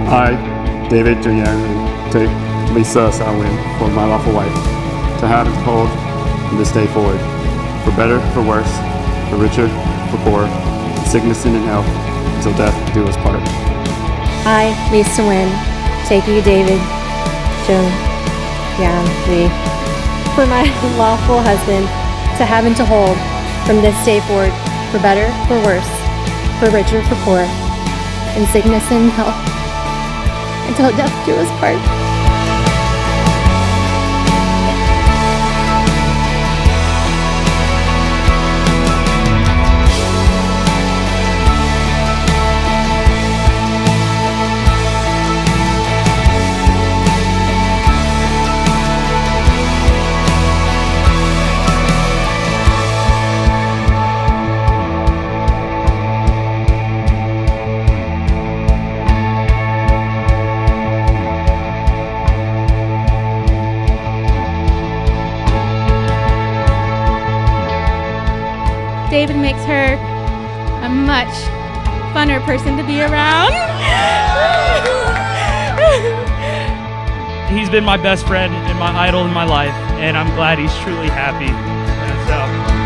I, David Jr., take Lisa Salwin for my lawful wife, to have and to hold from this day forward, for better, for worse, for richer, for poorer, in sickness and in health, until death do us part. I, Lisa Nguyen, take you, David Jung Yan Lee, for my lawful husband, to have and to hold from this day forward, for better, for worse, for richer, for poor, in sickness and health, until death do us part. David makes her a much funner person to be around. He's been my best friend and my idol in my life, and I'm glad he's truly happy.